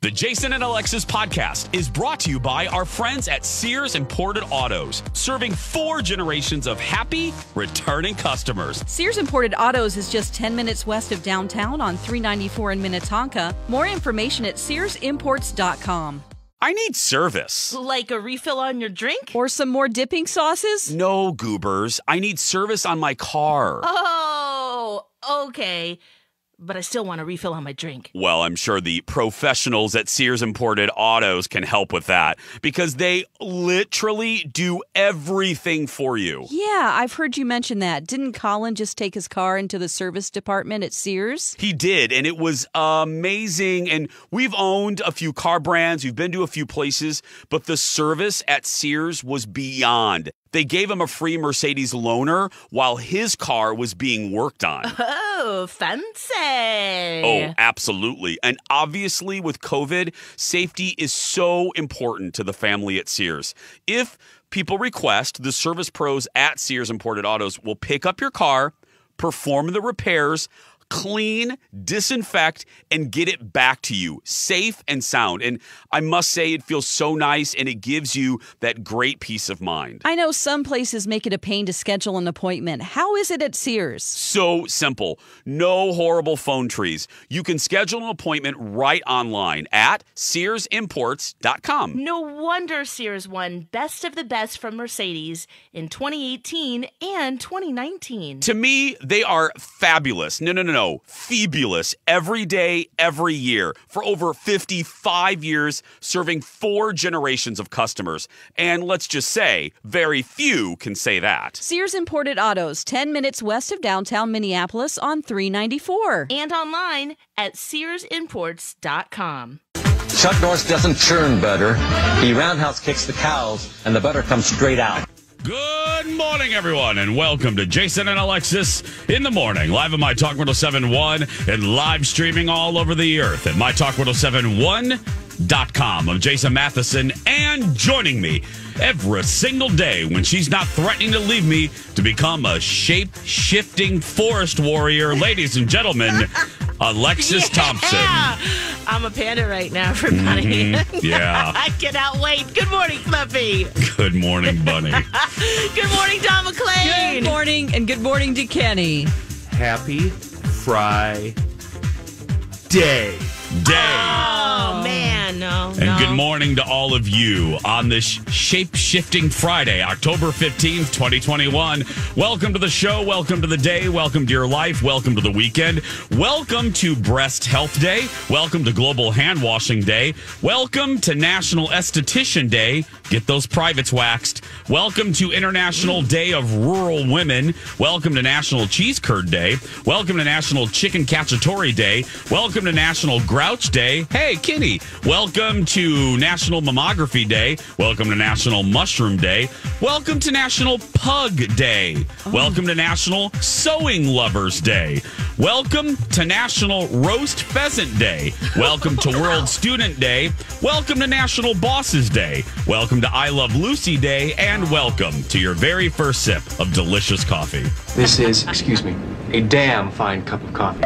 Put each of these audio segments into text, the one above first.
The Jason and Alexis podcast is brought to you by our friends at Sears Imported Autos, serving 4 generations of happy, returning customers. Sears Imported Autos is just 10 minutes west of downtown on 394 in Minnetonka. More information at SearsImports.com. I need service. Like a refill on your drink? Or some more dipping sauces? No, goobers. I need service on my car. Oh, okay. But I still want a refill on my drink. Well, I'm sure the professionals at Sears Imported Autos can help with that because they literally do everything for you. Yeah, I've heard you mention that. Didn't Colin just take his car into the service department at Sears? He did, and it was amazing. And we've owned a few car brands. We've been to a few places, but the service at Sears was beyond. They gave him a free Mercedes loaner while his car was being worked on. Oh, fancy. Oh, absolutely. And obviously with COVID, safety is so important to the family at Sears. If people request, the service pros at Sears Imported Autos will pick up your car, perform the repairs, clean, disinfect, and get it back to you safe and sound. And I must say, it feels so nice, and it gives you that great peace of mind. I know some places make it a pain to schedule an appointment. How is it at Sears? So simple. No horrible phone trees. You can schedule an appointment right online at SearsImports.com. No wonder Sears won Best of the Best from Mercedes in 2018 and 2019. To me, they are fabulous. No. Fabulous. Every day, every year. For over 55 years, serving 4 generations of customers. And let's just say, very few can say that. Sears Imported Autos, 10 minutes west of downtown Minneapolis on 394. And online at SearsImports.com. Chuck Norris doesn't churn butter. He roundhouse kicks the cows, and the butter comes straight out. Good morning, everyone, and welcome to Jason and Alexis in the Morning, live on My Talk 107.1 and live streaming all over the earth at MyTalk1071.com. I'm Jason Matheson, and joining me every single day when she's not threatening to leave me to become a shape-shifting forest warrior, ladies and gentlemen, Alexis Thompson. I'm a panda right now, everybody. Yeah. I cannot wait. Good morning, Fluffy. Good morning, Bunny. Good morning, Don McClain. Good morning, and good morning to Kenny. Happy Friday. Oh, man. No. And good morning to all of you on this shape-shifting Friday, October 15th, 2021. Welcome to the show. Welcome to the day. Welcome to your life. Welcome to the weekend. Welcome to Breast Health Day. Welcome to Global Hand Washing Day. Welcome to National Esthetician Day. Get those privates waxed. Welcome to International Day of Rural Women. Welcome to National Cheese Curd Day. Welcome to National Chicken Cacciatore Day. Welcome to National Grouch Day. Hey, Kenny. Welcome to National Mammography Day. Welcome to National Mushroom Day. Welcome to National Pug Day. Welcome to National Sewing Lovers Day. Welcome to National Roast Pheasant Day. Welcome to World Student Day. Welcome to National Bosses Day. Welcome to I Love Lucy Day. And welcome to your very first sip of delicious coffee. This is, excuse me, a damn fine cup of coffee.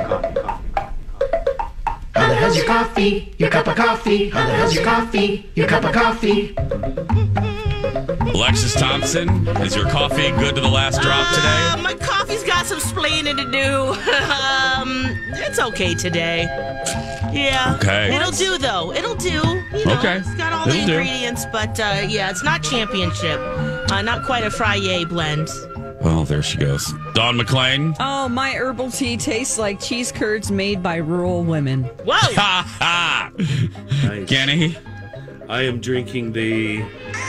How the hell's your coffee? Your cup of coffee? How the hell's your coffee? Your cup of coffee? Alexis Thompson, is your coffee good to the last drop today? My coffee's got some splaining to do. It's okay today. Yeah. Okay. It'll do, though. It'll do. You know, Okay. It's got all It'll the do. ingredients, but yeah, it's not championship. Not quite a Friday blend. Oh, there she goes. Dawn McClain. Oh, my herbal tea tastes like cheese curds made by rural women. Whoa! Ha ha! Nice. Kenny. I am drinking the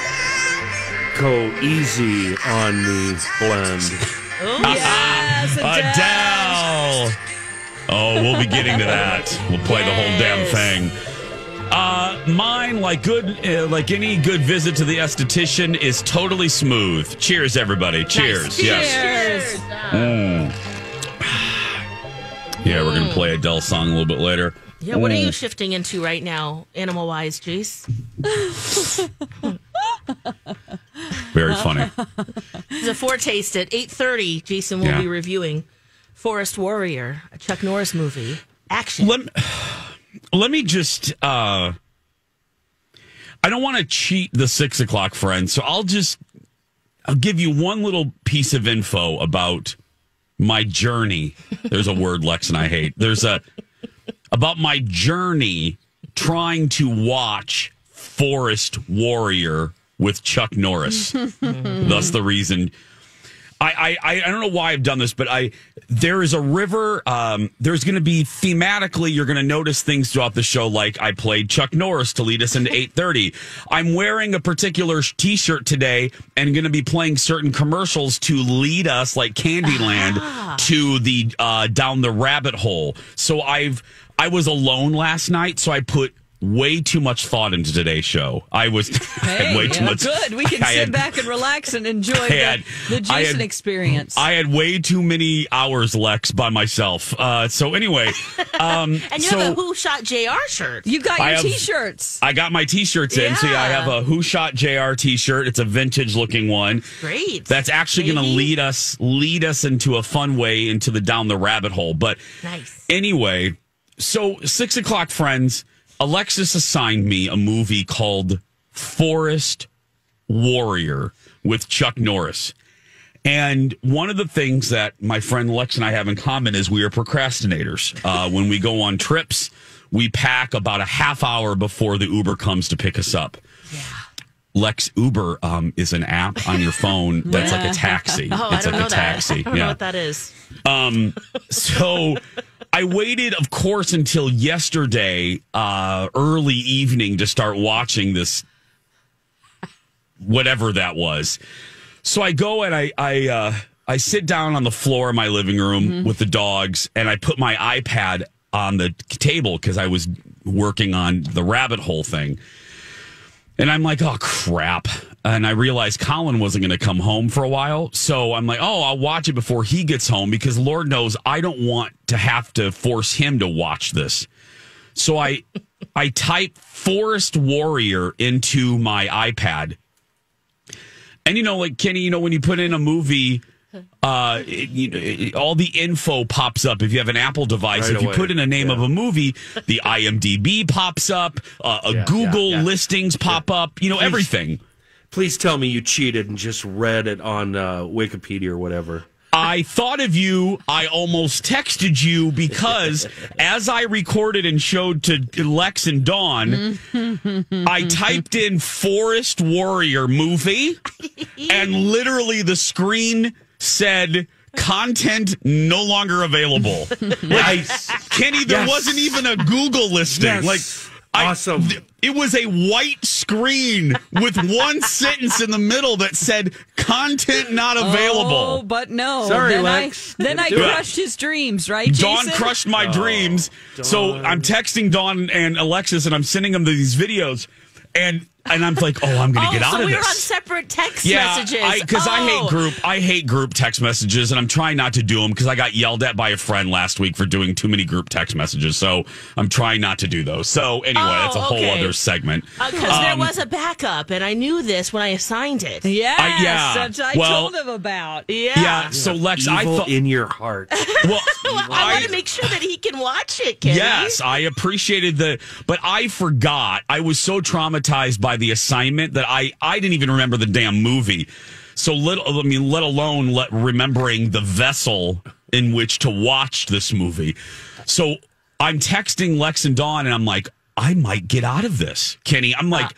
Go Easy on Me blend. Oh, yes, Adele. Oh, we'll be getting to that. We'll play the whole damn thing. Mine, like any good visit to the esthetician, is totally smooth. Cheers, everybody. Cheers. Nice. Yes. Cheers. Yeah, we're gonna play Adele song a little bit later. Yeah, what are you shifting into right now, animal-wise, Jace? Very funny. It's a foretaste at 8:30. Jason will be reviewing Forest Warrior, a Chuck Norris movie. Action. let me just, I don't want to cheat the 6 o'clock friends, so I'll give you one little piece of info about my journey. There's a word Lex and I hate. About my journey trying to watch Forest Warrior with Chuck Norris. Thus the reason. I don't know why I've done this, but there is a river. There's going to be thematically, you're going to notice things throughout the show. Like I played Chuck Norris to lead us into 8:30. I'm wearing a particular T-shirt today and going to be playing certain commercials to lead us, like Candyland, to the down the rabbit hole. So I was alone last night, so I put way too much thought into today's show. I had way too much. Good. We can sit back and relax and enjoy the Jason experience. I had way too many hours, Lex, by myself. So anyway, and you have a Who Shot JR shirt. You got your T-shirts. I got my T-shirts in. So I have a Who Shot JR T-shirt. It's a vintage looking one. Great. That's actually going to lead us into a fun way into the down the rabbit hole. But nice. Anyway, so 6 o'clock friends. Alexis assigned me a movie called Forest Warrior with Chuck Norris. And one of the things that my friend Lex and I have in common is we are procrastinators. When we go on trips, we pack about a half hour before the Uber comes to pick us up. Yeah. Lex, Uber is an app on your phone that's like a taxi. Oh, it's I don't like know a taxi. I don't know what that is. So I waited, of course, until yesterday, early evening to start watching this, whatever that was. So I go and I sit down on the floor of my living room with the dogs, and I put my iPad on the table because I was working on the rabbit hole thing. And I'm like, oh, crap. And I realized Colin wasn't going to come home for a while. So I'm like, oh, I'll watch it before he gets home because Lord knows I don't want to have to force him to watch this. So I type Forest Warrior into my iPad. And, like, Kenny, when you put in a movie, all the info pops up if you have an Apple device. Right if you away. Put in a name of a movie, the IMDb pops up, Google listings pop up, everything. Please tell me you cheated and just read it on Wikipedia or whatever. I thought of you. I almost texted you because as I recorded and showed to Lex and Dawn, I typed in Forest Warrior movie and literally the screen said content no longer available. Kenny, there wasn't even a Google listing. Yes. Awesome. It was a white screen with one sentence in the middle that said content not available. Oh, but no. Sorry, then Lex. I crushed his dreams, right, Jason? Dawn crushed my dreams. Dawn. So I'm texting Dawn and Alexis, and I'm sending them these videos. And I'm like, I'm going to get out of this. So we were on separate text messages. Because I hate group text messages, and I'm trying not to do them because I got yelled at by a friend last week for doing too many group text messages. So I'm trying not to do those. So anyway, that's a whole other segment. Because there was a backup, and I knew this when I assigned it. Yes, I told him about. Yeah. So Lex, evil I thought in your heart. Well, I want to make sure that he can watch it, Kenny. Yes, I appreciated but I forgot. I was so traumatized by the assignment that I didn't even remember the damn movie. So let alone remembering the vessel in which to watch this movie. So I'm texting Lex and Dawn, and I'm like, I might get out of this, Kenny. I'm like,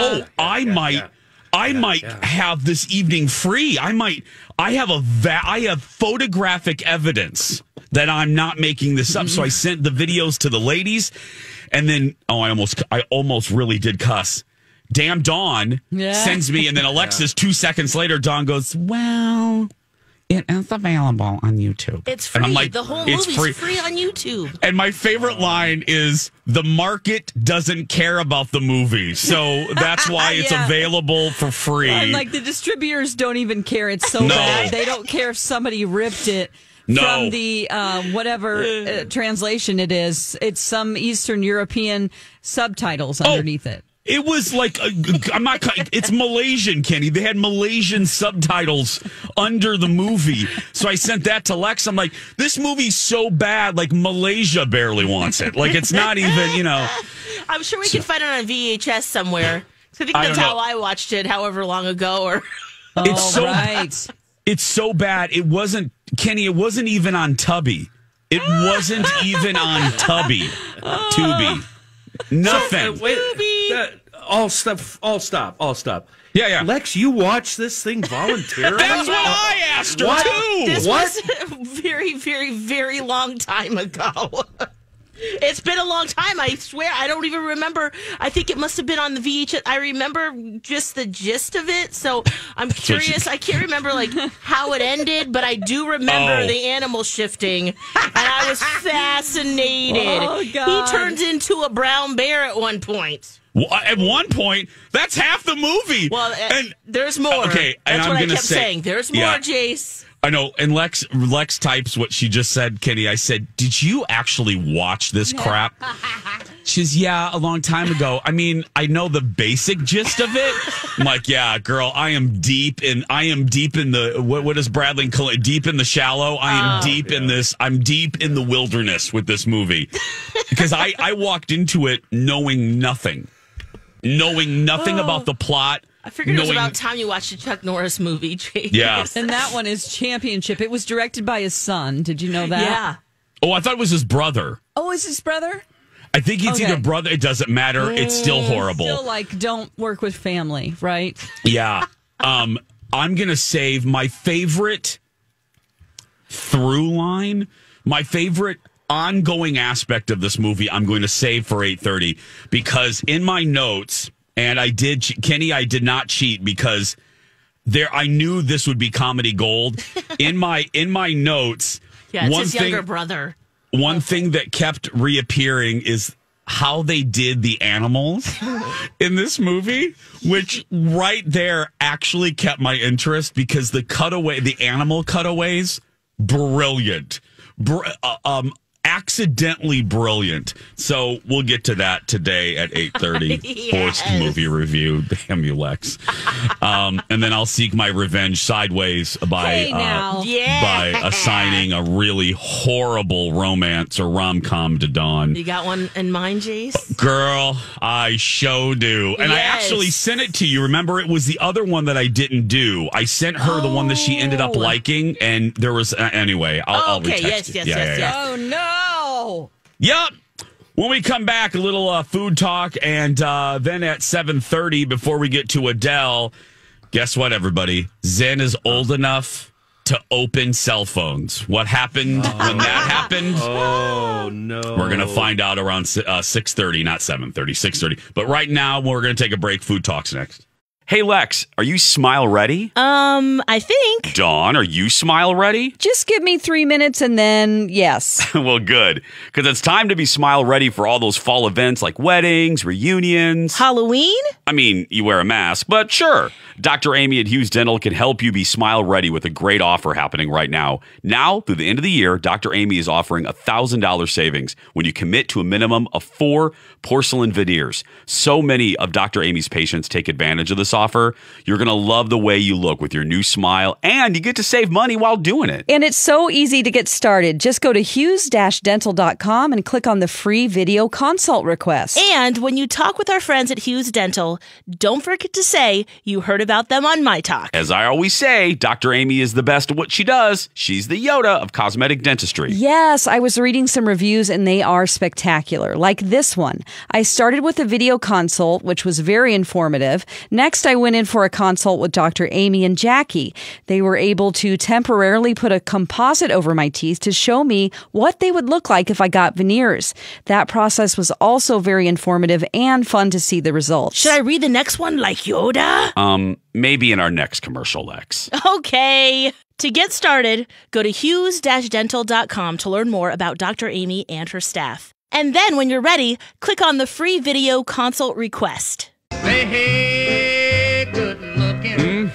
I might have this evening free. I have photographic evidence that I'm not making this up. So I sent the videos to the ladies, and then I almost really did cuss. Damn Dawn sends me, and then Alexis 2 seconds later, Dawn goes, well, it is available on YouTube. It's free. And I'm like, the whole movie's free on YouTube. And my favorite line is, the market doesn't care about the movie, so that's why it's available for free. And like the distributors don't even care. It's so bad. They don't care if somebody ripped it. From the whatever translation it is. It's some Eastern European subtitles underneath it. It was like, I'm not, it's Malaysian, Kenny. They had Malaysian subtitles under the movie. So I sent that to Lex. I'm like, this movie's so bad, like Malaysia barely wants it. Like, it's not even, you know. I'm sure we can find it on VHS somewhere. I think that's how I watched it, however long ago. Or It's so bad. It wasn't, Kenny, it wasn't even on Tubi. It wasn't even on Tubi. Nothing. All stop. Yeah. Lex, you watched this thing voluntarily? That's what I asked her, too. This was a very, very, very long time ago. It's been a long time, I swear. I don't even remember. I think it must have been on the VHS. I remember just the gist of it, so I'm curious. I can't remember like how it ended, but I do remember the animal shifting, and I was fascinated. Oh, God. He turns into a brown bear at one point. Well, at one point, that's half the movie. Well, and there's more. Okay, and that's I'm what I gonna kept saying. There's more, Jace. I know, and Lex types what she just said, Kenny. I said, did you actually watch this crap? She's, yeah, a long time ago. I mean, I know the basic gist of it. I'm like, yeah, girl, I am deep in the, what is Bradley call it? Deep in the shallow. I am deep in this. I'm deep in the wilderness with this movie. Because I walked into it knowing nothing about the plot. I figured it was about time you watched a Chuck Norris movie, Jake. Yeah. And that one is Championship. It was directed by his son. Did you know that? Yeah. Oh, I thought it was his brother. Oh, is his brother? I think it's either brother. It doesn't matter. It's still horrible. Still like, don't work with family, right? Yeah. I'm going to save my favorite through line, my favorite ongoing aspect of this movie. I'm going to save for 8:30 because in my notes, and I did, Kenny, I did not cheat because I knew this would be comedy gold. In my notes, yeah, it's his younger brother. One thing that kept reappearing is how they did the animals in this movie, which right there actually kept my interest because the animal cutaways, brilliant. Accidentally brilliant. So we'll get to that today at 8:30. Yes. Forced movie review. Damn you, Lex. And then I'll seek my revenge sideways by assigning a really horrible romance or rom-com to Dawn. You got one in mind, Jace? Girl, I sure do. And I actually sent it to you. Remember, it was the other one that I didn't do. I sent her the one that she ended up liking, and there was anyway. I'll retext it. Yes. Oh no. Yep. When we come back, a little food talk, and then at 7:30, before we get to Adele, guess what, everybody? Zen is old enough to open cell phones. What happened when that happened? Oh, no. We're going to find out around 6:30, not 7:30, 6:30. But right now, we're going to take a break. Food talk's next. Hey, Lex, are you smile ready? I think. Dawn, are you smile ready? Just give me 3 minutes and then yes. Well, good. Because it's time to be smile ready for all those fall events like weddings, reunions. Halloween? I mean, you wear a mask, but sure. Dr. Amy at Hughes Dental can help you be smile ready with a great offer happening right now. Now, through the end of the year, Dr. Amy is offering $1,000 savings when you commit to a minimum of 4 porcelain veneers. So many of Dr. Amy's patients take advantage of this offer. You're going to love the way you look with your new smile, and you get to save money while doing it. And it's so easy to get started. Just go to hughes-dental.com and click on the free video consult request. And when you talk with our friends at Hughes Dental, don't forget to say you heard about them on My Talk. As I always say, Dr. Amy is the best at what she does. She's the Yoda of cosmetic dentistry. Yes, I was reading some reviews and they are spectacular, like this one. I started with a video consult, which was very informative. Next, I went in for a consult with Dr. Amy and Jackie. They were able to temporarily put a composite over my teeth to show me what they would look like if I got veneers. That process was also very informative and fun to see the results. Should I read the next one like Yoda? Maybe in our next commercial, Lex. Okay. To get started, go to hughes-dental.com to learn more about Dr. Amy and her staff. And then when you're ready, click on the free video consult request. Hey, good looking.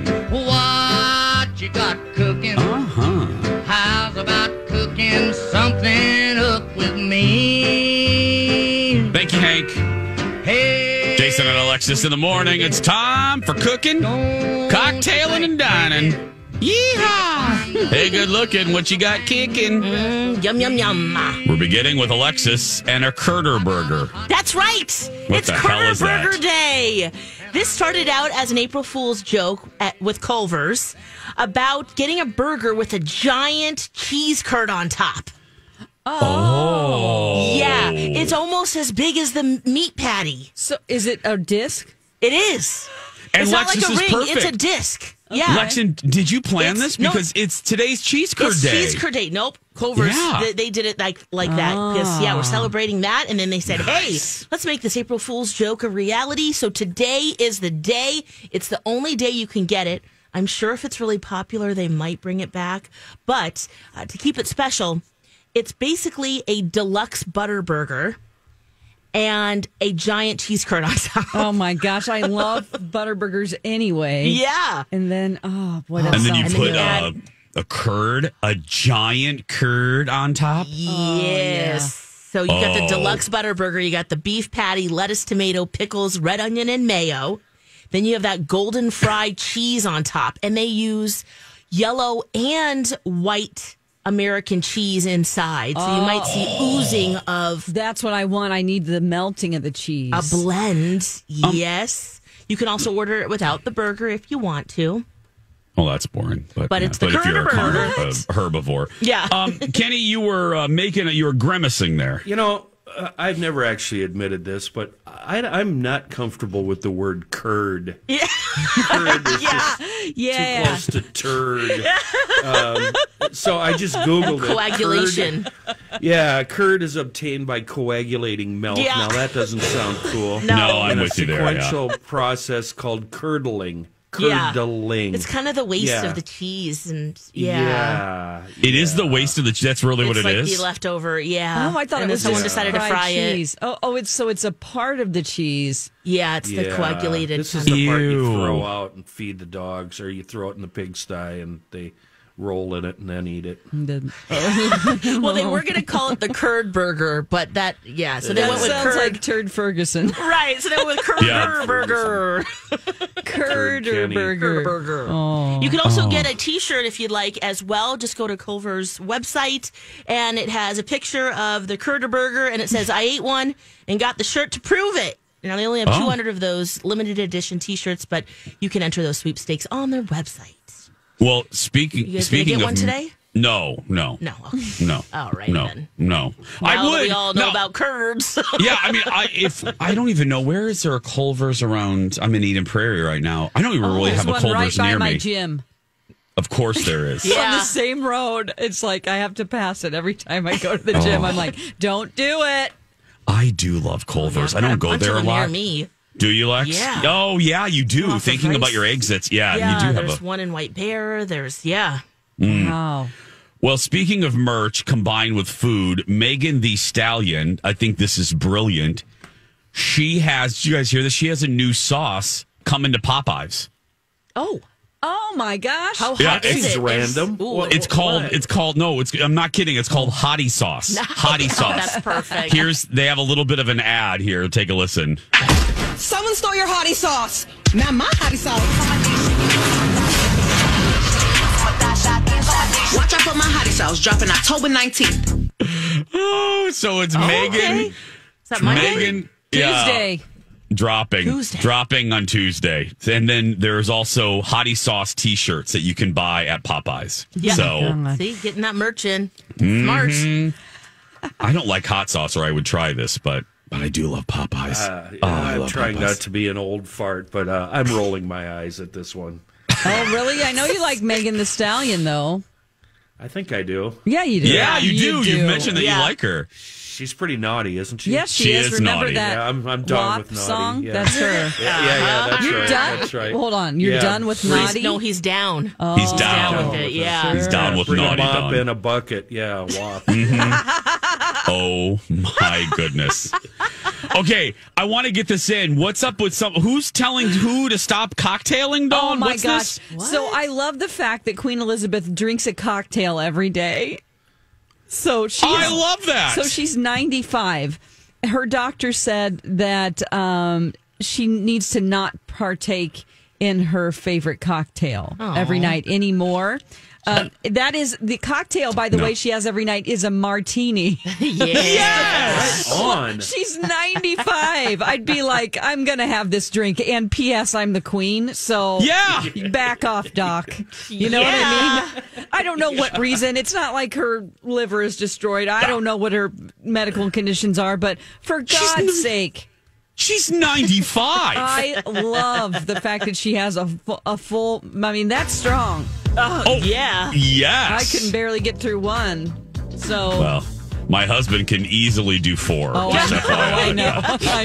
What you got cooking? How's about cooking something up with me? Thank you, Hank. Hey, Jason and Alexis in the morning. It's time for cooking, cocktailing, and dining. Yeehaw! Hey, good looking. What you got kicking? Yum, yum, yum. We're beginning with Alexis and a Kurder burger. That's right. What It's the hell Kurder is that? Burger Day. This started out as an April Fool's joke with Culver's about getting a burger with a giant cheese curd on top. Oh. Yeah, it's almost as big as the meat patty. So is it a disc? It is. And It's not Lexus like a is ring. perfect. It's a disc. Yeah. Lexin, did you plan It's- this? no. Because it's today's cheese curd It's day. cheese curd day. Nope. Culver's, Yeah. they did it like that. Because, we're celebrating that. And then they said, hey, let's make this April Fool's joke a reality. So today is the day. It's the only day you can get it. I'm sure if it's really popular, they might bring it back. But to keep it special, it's basically a deluxe butter burger and a giant cheese curd on top. Oh my gosh, I love butter burgers anyway. Yeah. And then, boy, that And then you sounds put you add- a curd, a giant curd on top. Yes. So you got the Oh. deluxe butter burger, you got the beef patty, lettuce, tomato, pickles, red onion, and mayo. Then you have that golden fried cheese on top, and they use yellow and white American cheese inside. So you might see oozing of That's what I want. I need the melting of the cheese. a blend. Yes. You can also order it without the burger if you want to. Well, that's boring. But it's the if you're a Kurder burger. herbivore. Yeah. Kenny, you were you were grimacing there. You know, I've never actually admitted this, but I'm not comfortable with the word curd. Yeah. Curd is just yeah. too close to turd. So I just Googled it. Coagulation. Curd is obtained by coagulating milk. Yeah. Now, that doesn't sound cool. No. No, I'm And a with you there. Yeah. sequential process called curdling. Yeah. Curdling. It's kind of the waste Yeah. of the cheese. And It is the waste of the. That's really what it's it like is. the leftover, yeah. Oh, I thought and it then was someone just decided to fried fry cheese. Oh, it's a part of the cheese. it. Yeah, it's the coagulated. This is the part you Ew. throw out and feed the dogs, or you throw it in the pigsty and they roll in it and then eat it. well, they were going to call it the curd burger, but that, so they That went with sounds curd. like Turd Ferguson. Right, so they went with curd Yeah. burger. Curd Kenny. burger. Burger. You can also get a T-shirt if you'd like as well. Just go to Culver's website, and it has a picture of the curd burger, and it says, I ate one and got the shirt to prove it. Now, they only have 200 of those limited edition T-shirts, but you can enter those sweepstakes on their website. Well, You speaking guys gonna get of one today? No. No. Okay. No. All right, No. then. No. Now I that would. we all know No. about curds. Yeah, I mean, I don't even know where is there a Culver's around. I'm in Eden Prairie right now. I don't even really There's have a one Culver's right by near my me. gym. Of course there is. Yeah. On the same road. It's like I have to pass it every time I go to the gym. I'm like, don't do it. I do love Culver's. I don't go there a Near lot. me. Do you, Lex? Yeah. Oh, yeah, you do. Off of Thinking Rice. about your exits. Yeah, Yeah, you do have there's a. one in White Bear. There's, Wow. Well, speaking of merch combined with food, Megan the Stallion, I think this is brilliant. She has, did you guys hear this? She has a new sauce coming to Popeyes. Oh my gosh. How Yeah, hot is it's it? random. Ooh, It's called, I'm not kidding. It's called Hottie Sauce. Hottie Sauce. That's perfect. They have a little bit of an ad here. Take a listen. Someone stole your hottie sauce. Not my hottie sauce. Watch out for my hottie sauce dropping October 19th. Oh, so it's Megan. Okay. Is that Monday? Megan. Tuesday. Dropping on Tuesday. And then there's also Hottie Sauce t-shirts that you can buy at Popeyes. Yeah. So See, getting that merch in. Smart. I don't like hot sauce, or I would try this, but I do love Popeyes. I I'm love trying Popeyes. not to be an old fart, but I'm rolling my eyes at this one. Oh, really? I know you like Megan the Stallion, though. I think I do. Yeah, you do. Yeah, you do. You've mentioned that Yeah. you like her. She's pretty naughty, isn't she? Yes, she She is. is Remember naughty. that Yeah, I'm done WAP with naughty. song? Yeah. That's her. Yeah, that's You're right. done? That's right. Hold on. You're Yeah. done with Freeze. Naughty? No, he's down. He's down. Down with it, yeah. He's down with Bring naughty a mop done. and a bucket. Yeah, WAP. Oh my goodness. Okay, I want to get this in. What's up with who's telling who to stop cocktailing, Dawn? Oh my What's gosh. this? So I love the fact that Queen Elizabeth drinks a cocktail every day. So I love that. So she's 95. Her doctor said that she needs to not partake in her favorite cocktail every night anymore. That is the cocktail, by the way, she has every night is a martini. Yes. Right on. She's 95. I'd be like, I'm going to have this drink. And P.S., I'm the queen. So back off, Doc. You know what I mean? I don't know what reason. It's not like her liver is destroyed. I don't know what her medical conditions are. But for God's sake. She's 95. I love the fact that she has a full, I mean, that's strong. Oh, yeah. Yes. I can barely get through one. So. Well, my husband can easily do 4. Oh, I know.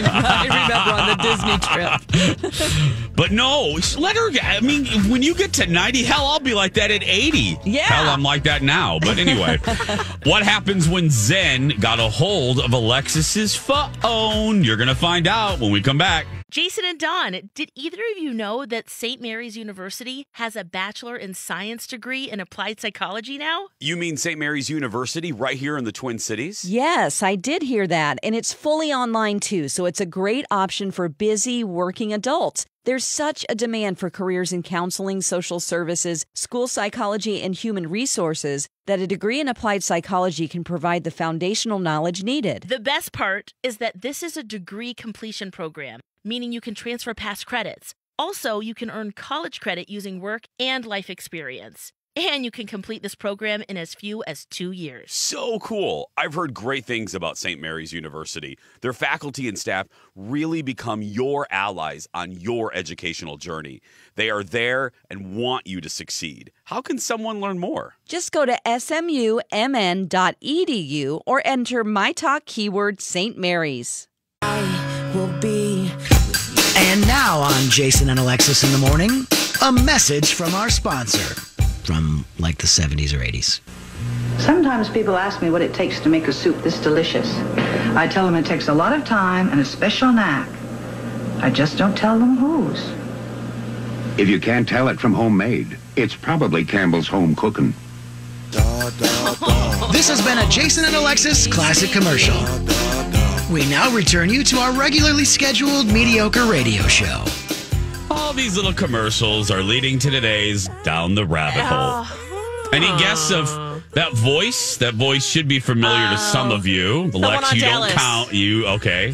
I remember on the Disney trip. But no, let her. I mean, when you get to 90, hell, I'll be like that at 80. Yeah. Hell, I'm like that now. But anyway, what happens when Zen got a hold of Alexis's phone? You're going to find out when we come back. Jason and Dawn, did either of you know that St. Mary's University has a Bachelor in Science degree in Applied Psychology now? You mean St. Mary's University right here in the Twin Cities? Yes, I did hear that. And it's fully online, too. So it's a great option for busy working adults. There's such a demand for careers in counseling, social services, school psychology, and human resources that a degree in applied psychology can provide the foundational knowledge needed. The best part is that this is a degree completion program, meaning you can transfer past credits. Also, you can earn college credit using work and life experience. And you can complete this program in as few as 2 years. So cool. I've heard great things about St. Mary's University. Their faculty and staff really become your allies on your educational journey. They are there and want you to succeed. How can someone learn more? Just go to smumn.edu or enter my talk keyword St. Mary's. And now on Jason and Alexis in the Morning, a message from our sponsor. From like the 70s or 80s. Sometimes people ask me what it takes to make a soup this delicious. I tell them it takes a lot of time and a special knack. I just don't tell them whose. If you can't tell it from homemade, it's probably Campbell's Home Cooking. This has been a Jason and Alexis classic commercial. We now return you to our regularly scheduled mediocre radio show. All these little commercials are leading to today's Down the Rabbit Hole. Any guess of that voice? That voice should be familiar to some of you. Lex, you Dallas. don't count. You, okay.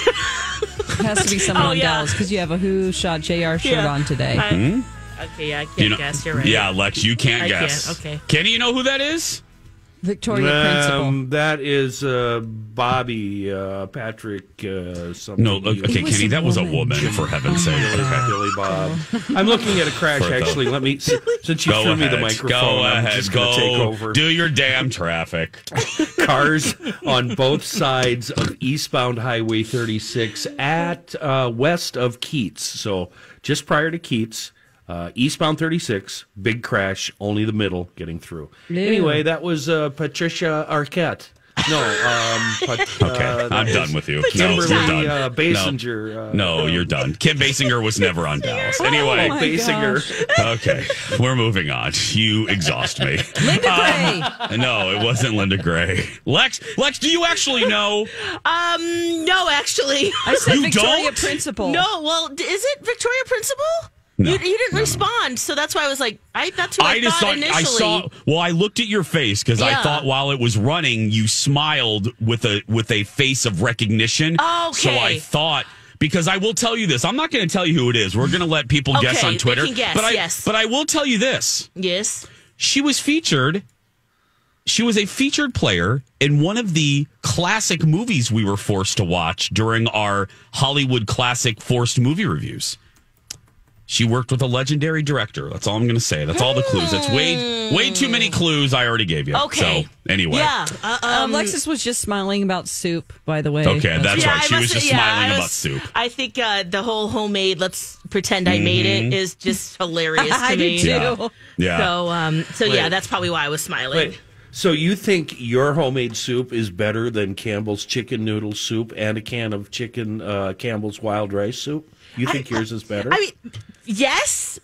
It has to be someone on Dallas because you have a Who Shot JR shirt on today. Okay, I can't guess. You're right. Yeah, Lex, you can't I guess. can't. Okay. Kenny, you know who that is? Victoria Principal. That is Bobby Patrick. Something. No, okay, Kenny, that was a woman, for heaven's sake. Billy Bob. I'm looking at a crash, actually. Let me, since you threw me the microphone, I'm just going to take over. Do your damn traffic. Cars on both sides of eastbound Highway 36 at west of Keats. So just prior to Keats. Eastbound 36, big crash, only the middle getting through. Ew. Anyway, that was Patricia Arquette. No, okay, I'm done with you. Kimberly No, you're done. Basinger. No, you're done. Kim Basinger was never on Dallas. Anyway, Basinger. Okay, we're moving on. You exhaust me. Linda Gray. No, it wasn't Linda Gray. Lex, do you actually know? No, actually. I said You Victoria don't? Principal. No, well, is it Victoria Principal? No, you didn't respond, so that's why I was like, that's who I thought initially. I saw. Well, I looked at your face because I thought while it was running, you smiled with a face of recognition. Oh, okay. So I thought. Because I will tell you this, I'm not going to tell you who it is. We're going to let people guess on Twitter. They can guess, yes. But I will tell you this. Yes. She was featured. She was a featured player in one of the classic movies we were forced to watch during our Hollywood classic forced movie reviews. She worked with a legendary director. That's all I'm going to say. That's all the clues. That's way too many clues I already gave you. Okay. So, anyway. Yeah. Alexis was just smiling about soup, by the way. Okay, that's right. She was just smiling I about soup. I think the whole homemade, let's pretend I made it, is just hilarious to me. I do too. Yeah. So yeah, that's probably why I was smiling. Wait, so you think your homemade soup is better than Campbell's chicken noodle soup and a can of Campbell's wild rice soup? You think yours is better? I mean, yes,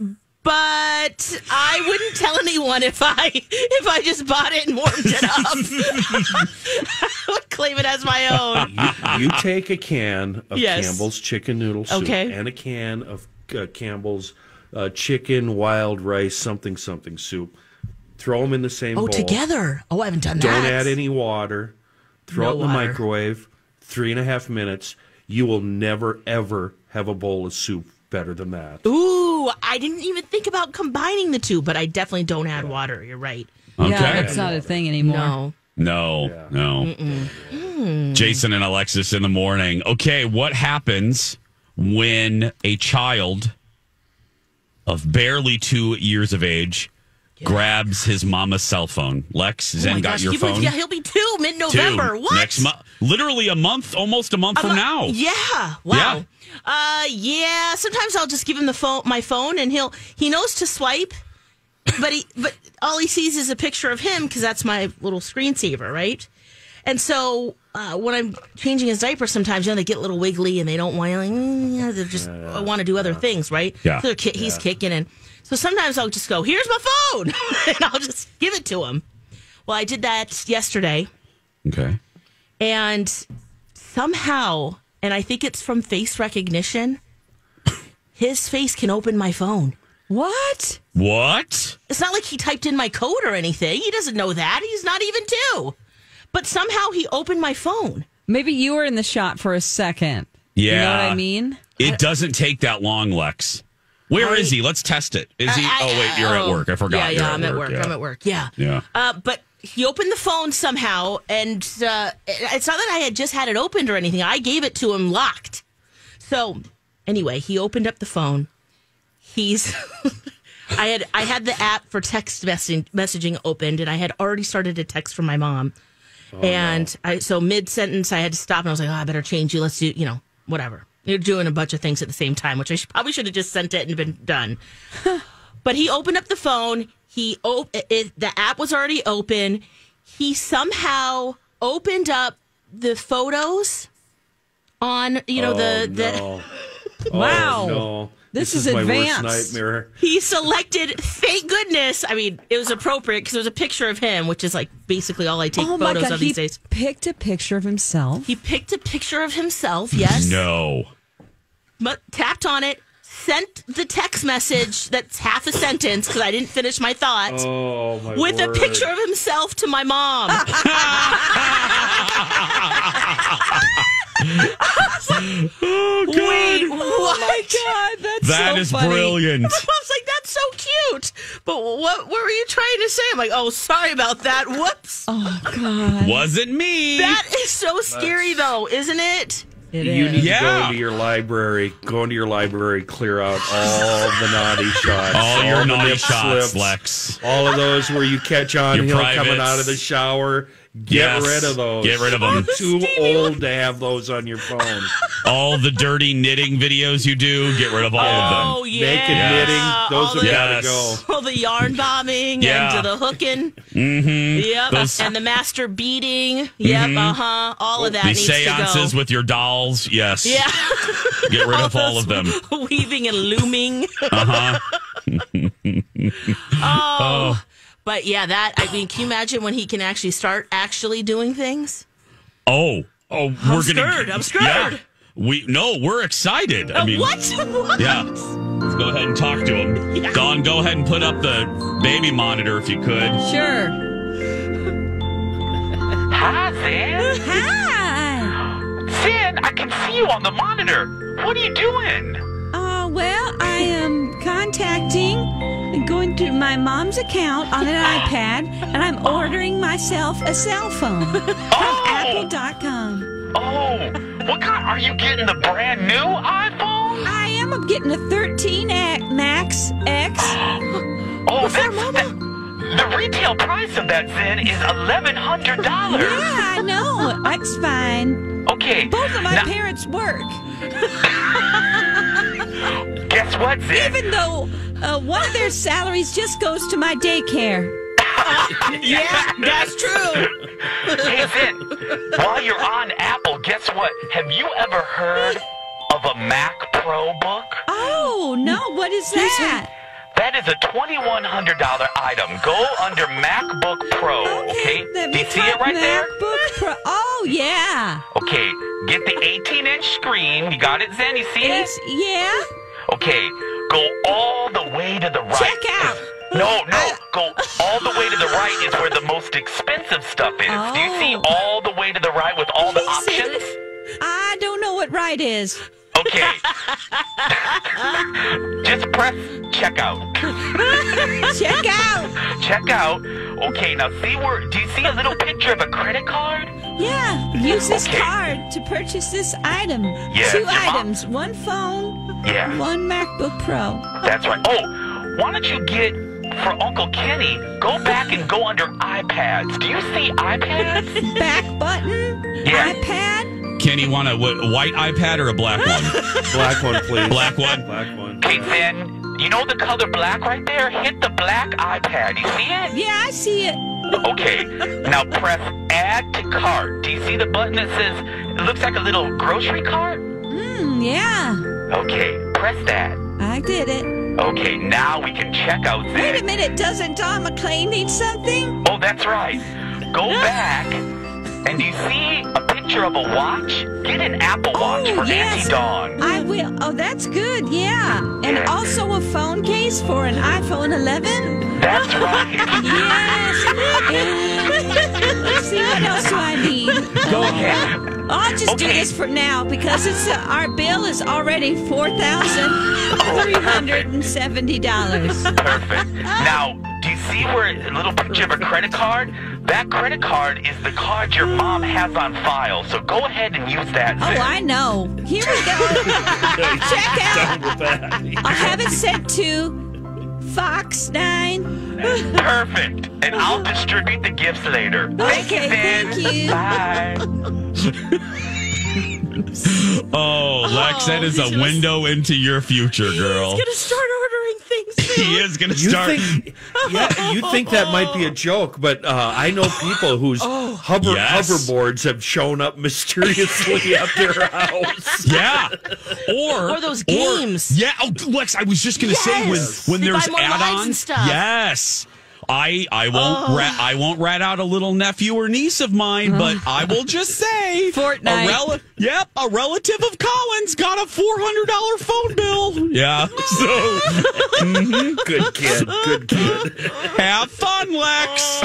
but I wouldn't tell anyone if I just bought it and warmed it up. I would claim it as my own. You take a can of Yes. Campbell's chicken noodle soup Okay. and a can of Campbell's chicken wild rice something soup. Throw them in the same bowl. Together. Oh, I haven't done that. Don't add any water. Throw No it in the water. microwave. 3.5 minutes. You will never, ever have a bowl of soup better than that. Ooh, I didn't even think about combining the two, but I definitely don't add water. You're right. Okay. Yeah, that's not a thing anymore. No. No. Jason and Alexis in the morning. Okay, what happens when a child of barely 2 years of age grabs his mama's cell phone? Lex, Zen got your phone? Yeah, he'll be 2 mid-November. 2. What? Next month. Literally a month, almost a month from now. Yeah. Wow. Yeah. Sometimes I'll just give him my phone, and he knows to swipe, but all he sees is a picture of him because that's my little screensaver, right? And so when I'm changing his diaper, sometimes they get a little wiggly and they don't want. They just want to do other things, right? Yeah. So he's kicking, and so sometimes I'll just go, "Here's my phone," and I'll just give it to him. Well, I did that yesterday. Okay. And somehow, and I think it's from face recognition, his face can open my phone. What? What? It's not like he typed in my code or anything. He doesn't know that. He's not even 2. But somehow he opened my phone. Maybe you were in the shot for a second. Yeah. You know what I mean? It doesn't take that long, Lex. Where is he? Let's test it. Is he? Wait, you're at work. I forgot. Yeah, You're I'm at work. Yeah. I'm at work. Yeah. Yeah. But he opened the phone somehow, and it's not that I had just had it opened or anything. I gave it to him locked. So anyway, he opened up the phone. I had the app for text messaging opened, and I had already started a text from my mom. So mid-sentence, I had to stop, and I was like, I better change you. Let's do, whatever. You're doing a bunch of things at the same time, which I probably should have just sent it and been done. But he opened up the phone. The app was already open. He somehow opened up the photos on, No. Wow. No. This is is my advanced. worst nightmare. He selected, thank goodness. I mean, it was appropriate because it was a picture of him, which is like basically all I take photos of these days. He picked a picture of himself. He picked a picture of himself, yes. No. But tapped on it, sent the text message that's half a sentence because I didn't finish my thought. Oh, my with word. a picture of himself to my mom. Oh, God. Wait, what? Oh my God, That is brilliant. I was like, that's so cute. But what were you trying to say? I'm like, oh, sorry about that. Whoops. Oh, God. Wasn't me. That is so scary, though, isn't it? You need to go into your library. Go into your library, clear out all the naughty shots. All your the naughty nip shots, slips, Lex. All of those where you catch on Your him coming privates. out of the shower. Get Yes. rid of those. Get rid of them. You're too old to have those on your phone. All the dirty knitting videos you do, get rid of all of them. Oh, yeah. Naked knitting, those All have the- got to go. All the yarn bombing Yeah. and the hooking. Mm-hmm. Yep. Those- And the master beating. Yep. Mhm. All of that The needs to seances go. with your dolls, yes. Yeah. Get rid of all of them. Weaving and looming. Uh-huh. Oh. But yeah, can you imagine when he can actually start actually doing things? Oh, we're scared. I'm scared. Yeah. We're excited. I mean, what? Yeah. Let's go ahead and talk to him. Yeah. Dawn, go ahead and put up the baby monitor if you could. Sure. Hi, Zen. Hi. Zen, I can see you on the monitor. What are you doing? Well, I am contacting and going to my mom's account on an iPad, and I'm ordering myself a cell phone from Apple.com. Oh, what kind? Are you getting the brand new iPhone? I am. I'm getting a 13 Max X. Oh, the retail price of that, Zen, is $1,100. Yeah, I know. That's fine. Okay. Both of my parents work. Guess what, Zen? Even though one of their salaries just goes to my daycare. Yeah, that's true. Hey, Zen, while you're on Apple, guess what? Have you ever heard of a Mac Pro book? Oh, no. What is that? That is a $2,100 item. Go under MacBook Pro, okay? Do you see it right there? MacBook Pro. Oh, yeah. Okay, get the 18-inch screen. You got it, Zen? You see it? Yeah. Okay, go all the way to the right. Check out. No, go all the way to the right is where the most expensive stuff is. Oh. Do you see all the way to the right with all the options? I don't know what right is. Okay. Just press checkout. Check out. Check out. Okay, now do you see a little picture of a credit card? Yeah. Use this card to purchase this item. Yeah, 2 your mom- items. 1 phone. Yeah. 1 MacBook Pro. That's right. Oh, why don't you get, for Uncle Kenny, go back and go under iPads. Do you see iPads? Back button. Yeah. iPad. Kenny, want a white iPad or a black one? Black one, please. Black one? Black one. Okay, then, you know the color black right there? Hit the black iPad. You see it? Yeah, I see it. Okay, now press add to cart. Do you see the button that says, it looks like a little grocery cart? Yeah. Okay, press that. I did it. Okay, now we can check out this. Wait a minute. Doesn't Don McClain need something? Oh, that's right. Go back, and do you see a picture of a watch? Get an Apple Watch for Auntie Dawn. I will. Oh, that's good. Yeah. And also a phone case for an iPhone 11? That's right. Yes. And let's see, what else do I need? Go ahead. I'll just do this for now because our bill is already $4,370. Perfect. Now, do you see where a little picture of a credit card? That credit card is the card your mom has on file, so go ahead and use that. Oh, I know. Here we go. Check out. I'll have it sent to Fox 9. Perfect. And I'll distribute the gifts later. Thank you, Ben. Thank you. Bye. Oh, Lex, that is a window into your future, girl. He's going to start ordering things soon. He is going to start. You think that might be a joke, but I know people whose hoverboards have shown up mysteriously at their house. Yeah. Or those games. Lex, I was just going to say when They there's buy more lives and add-ons. stuff. Yes. I won't rat out a little nephew or niece of mine, but I will just say Fortnite. A relative of Colin's got a $400 phone bill. Yeah. So Good kid. Good kid. have fun, Lex.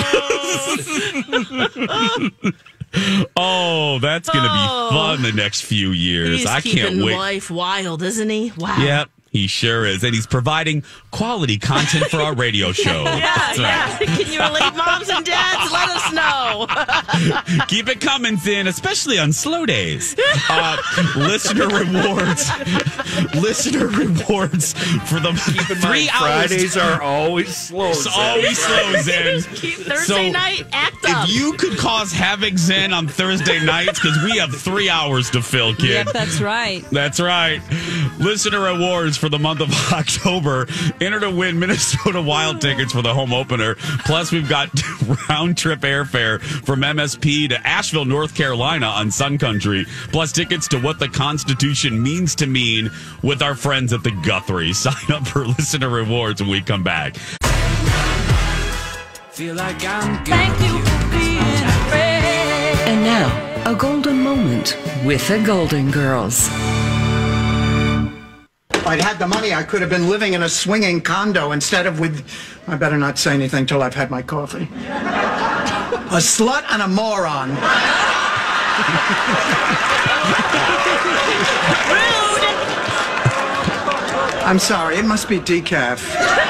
Oh, that's going to be fun the next few years. He's I can't keeping wait. life wild, isn't he? Wow. Yep. He sure is. And he's providing quality content for our radio show. That's right. Can you relate, moms and dads? Let us know. Keep it coming, Zin, especially on slow days. Listener rewards. Listener rewards for the 3 hours. Fridays are always slow. It's always slow, Zen. Keep Thursday night, act up. If you could cause havoc, Zen, on Thursday nights, because we have 3 hours to fill, kid. Yep, that's right. That's right. Listener rewards for the month of October. Enter to win Minnesota Wild tickets for the home opener. Plus, we've got round-trip airfare from MSP to Asheville, North Carolina on Sun Country. Plus, tickets to What the Constitution Means to Mean with our friends at the Guthrie. Sign up for listener rewards when we come back. Feel like I'm Thank you for being a friend. And now, a golden moment with the Golden Girls. If I'd had the money, I could have been living in a swinging condo instead of with... I better not say anything till I've had my coffee. A slut and a moron. Rude. I'm sorry, it must be decaf.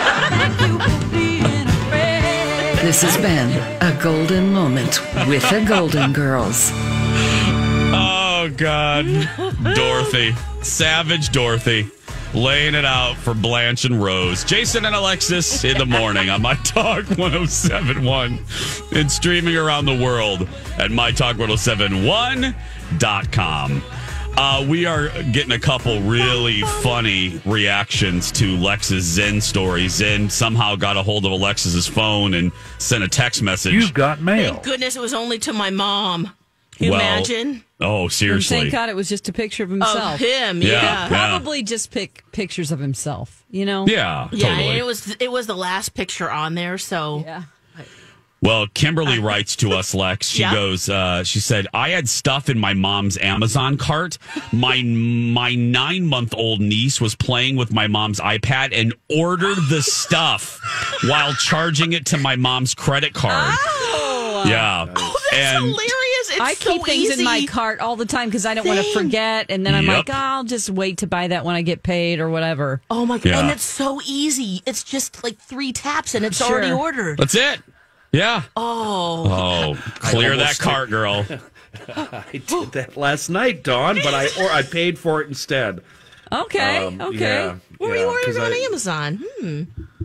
This has been a golden moment with the Golden Girls. Oh, God. Dorothy. Savage Dorothy. Laying it out for Blanche and Rose. Jason and Alexis in the morning on My Talk 1071 and streaming around the world at MyTalk1071.com. We are getting a couple really funny reactions to Lex's Zen story. Zen somehow got a hold of Alexis's phone and sent a text message. You've got mail. Thank goodness it was only to my mom. Can you imagine? Oh, And seriously. thank God it was just a picture of himself. Of him, Yeah, yeah. yeah. Probably just pick pictures of himself, you know? Yeah, Yeah, totally. it was the last picture on there, so Yeah. Well, Kimberly writes to us, Lex. She Yeah. goes, she said, I had stuff in my mom's Amazon cart. My 9-month-old niece was playing with my mom's iPad and ordered the stuff while charging it to my mom's credit card. Oh! Yeah. That's hilarious. It's I so keep things easy. in my cart all the time because I don't want to Same. forget. And then I'm Yep. like, oh, I'll just wait to buy that when I get paid or whatever. Oh my god! Yeah. And it's so easy. It's just like 3 taps and it's Sure. already ordered. That's it. Yeah. Oh, Clear that almost cart, girl. I did that last night, Dawn, but I paid for it instead. Okay. Okay. Yeah, what were you 'cause ordering on Amazon?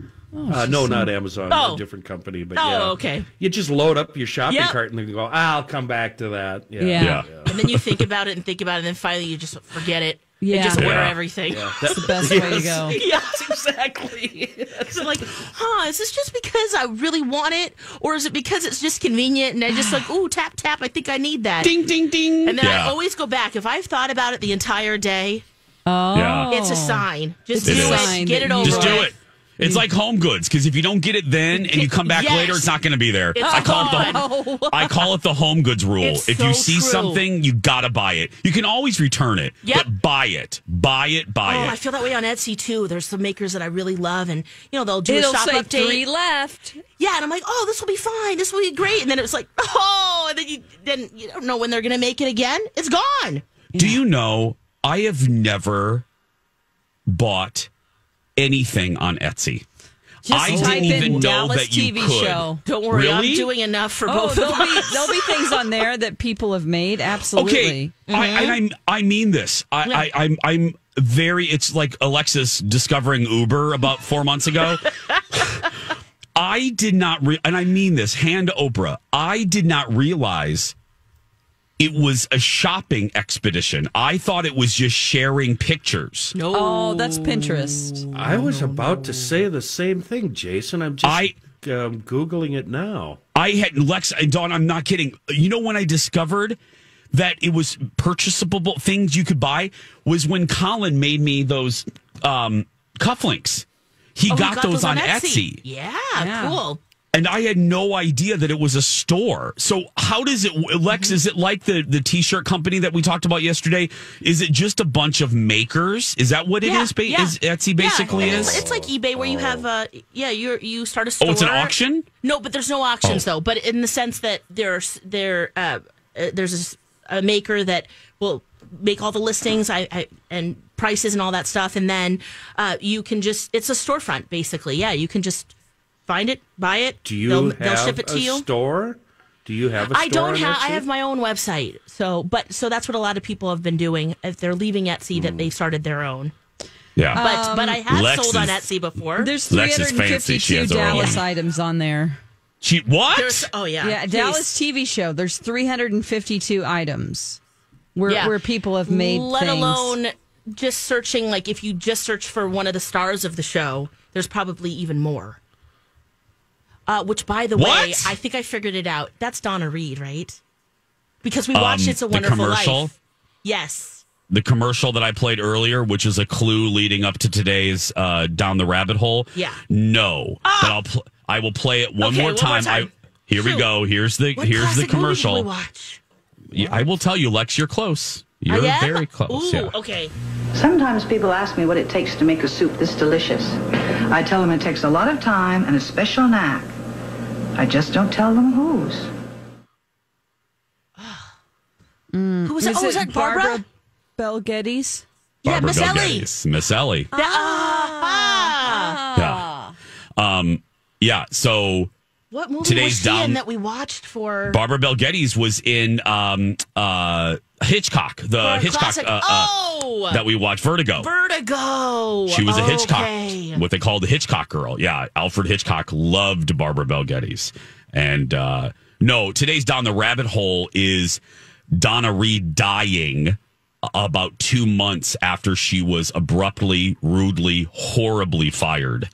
No, not Amazon. Oh. A different company. But Oh, yeah. okay. You just load up your shopping Yep. cart and then go, I'll come back to that. Yeah. And then you think about it and think about it, and then finally you just forget it. Yeah. And just order Yeah. everything. That's the best way to go. Yes, exactly. So like, is this just because I really want it, or is it because it's just convenient and I just like, ooh, tap tap, I think I need that. Ding, ding, ding. And then Yeah. I always go back if I've thought about it the entire day. Oh. Yeah. It's a sign. Just It's do a it. sign Get that it over. Just do with. it. It's like Home Goods, because if you don't get it then and you come back Yes. later, it's not going to be there. It's I call gone. I call it the Home Goods rule. It's If you so see true. something, you got to buy it. You can always return it, Yep. but buy it. Buy it, buy Oh, it. I feel that way on Etsy too. There's some makers that I really love, and they'll do It'll a shop say update. 3 left. Yeah, and I'm like, oh, this will be fine. This will be great. And then it's like, oh, and then you don't know when they're going to make it again. It's gone. Do you know, I have never bought anything on Etsy. Just I type didn't in even know Dallas that you TV could. show. Don't worry, Really? I'm doing enough for Oh, both of us. there'll be things on there that people have made. Absolutely. Okay, I mean this. I'm very. It's like Alexis discovering Uber about 4 months ago. I did not, and I mean this. Hand to Oprah. I did not realize it was a shopping expedition. I thought it was just sharing pictures. No. Oh, that's Pinterest. I was about to say the same thing, Jason. I'm just Googling it now. I had Lex and Dawn. I'm not kidding. You know when I discovered that it was purchasable things you could buy was when Colin made me those cufflinks. He got those on Etsy. Yeah, cool. And I had no idea that it was a store. So how does it, Lex, is it like the T-shirt company that we talked about yesterday? Is it just a bunch of makers? Is that what it is? Is Etsy basically Yeah, is? it's like eBay where you have, you start a store. Oh, it's an auction? No, but there's no auctions though. But in the sense that there's a maker that will make all the listings and prices and all that stuff. And then you can just, it's a storefront basically. Yeah, you can just find it, buy it. Do you they'll have ship it to a you. store? Do you have a store? I don't on have. Etsy? I have my own website. So that's what a lot of people have been doing. If they're leaving Etsy, that they started their own. Yeah, But I have Lex sold on is- Etsy before. There's Lex is fancy. She 352 has her own. Dallas items on there. She what? Yeah. Yeah, Please. Dallas TV show. There's 352 items where Yeah. where people have made Let things. alone just searching. Like if you just search for one of the stars of the show, there's probably even more. Which, by the way, What? I think I figured it out. That's Donna Reed, right? Because we watched It's a the Wonderful commercial? Life. Yes. The commercial that I played earlier, which is a clue leading up to today's Down the Rabbit Hole. Yeah. No, but I will play it one Okay, more one more time. time. Here we Clue. go. Here's the What here's the classic movie did we commercial. watch? Yeah, I will tell you, Lex, you're close. You're I am? very close. Ooh, Yeah. okay. Sometimes people ask me what it takes to make a soup this delicious. I tell them it takes a lot of time and a special knack. I just don't tell them whose. Who was that? Was Oh, was it that Barbara? Bel Geddes? Yeah, Barbara Miss Ellie. Belgettis. Miss Ellie. Ah. Yeah. So What movie Today's was she Down- in that we watched for? Barbara Belgettis was in Hitchcock, the For a Hitchcock classic- Oh! that we watched, Vertigo. Vertigo. She was a Hitchcock, Okay. what they called the Hitchcock girl. Yeah, Alfred Hitchcock loved Barbara Belgettis. And no, today's Down the Rabbit Hole is Donna Reed dying about 2 months after she was abruptly, rudely, horribly fired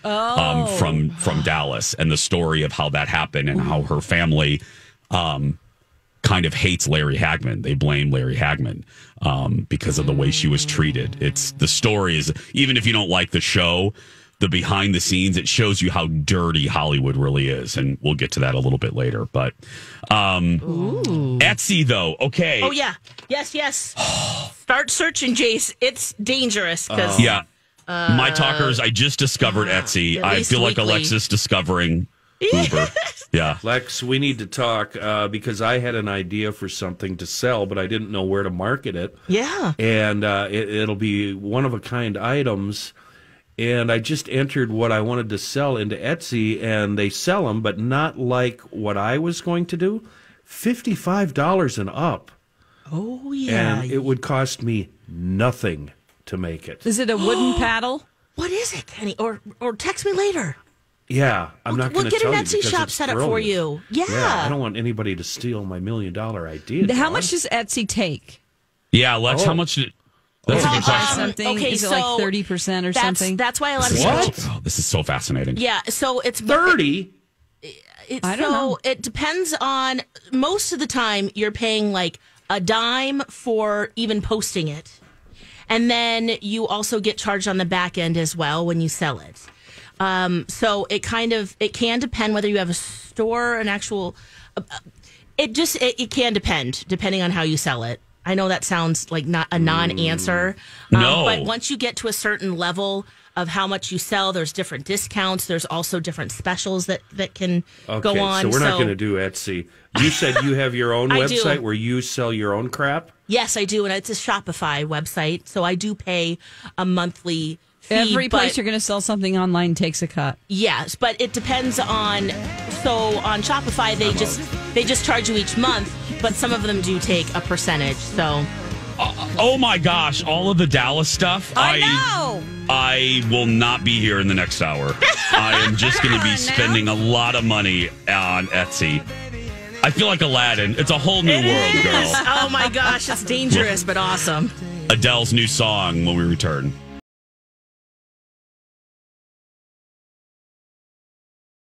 from Dallas, and the story of how that happened and how her family kind of hates Larry Hagman. They blame Larry Hagman because of the way she was treated. The story is, even if you don't like the show, the behind the scenes, it shows you how dirty Hollywood really is. And we'll get to that a little bit later. But Etsy, though, okay. Oh, yeah. Yes. Start searching, Jace. It's dangerous. Yeah. My talkers, I just discovered Etsy. I feel like Alexis discovering Uber. Yeah. Lex, we need to talk because I had an idea for something to sell, but I didn't know where to market it. Yeah. And it'll be one-of-a-kind items. And I just entered what I wanted to sell into Etsy, and they sell them, but not like what I was going to do. $55 and up. Oh, yeah. And it would cost me nothing to make it. Is it a wooden paddle? What is it, Kenny? Or text me later. Yeah, I'm not going to tell you. We'll get an Etsy shop set up for you. Yeah. I don't want anybody to steal my $1 million idea. How much does Etsy take? Yeah, Lex, how much did... That's a good question. Something. Okay, is it so like 30% or something? That's why a lot of people... This is so fascinating. Yeah, so it's... 30? I don't know. It depends on... Most of the time, you're paying like a dime for even posting it. And then you also get charged on the back end as well when you sell it. So it can depend whether you have a store, an actual... It can depend, depending on how you sell it. I know that sounds like not a non-answer. No. But once you get to a certain level of how much you sell, there's different discounts. There's also different specials that can go on. So we're not going to do Etsy. You said you have your own website where you sell your own crap? Yes, I do. And it's a Shopify website. So I do pay a monthly fee. Every place you're going to sell something online takes a cut. Yes, but it depends on... So on Shopify, they just charge you each month, but some of them do take a percentage. So, oh my gosh, all of the Dallas stuff. I know. I will not be here in the next hour. I am just going to be spending a lot of money on Etsy. I feel like Aladdin. It's a whole new world, girl. Oh my gosh, it's dangerous but awesome. Adele's new song when we return.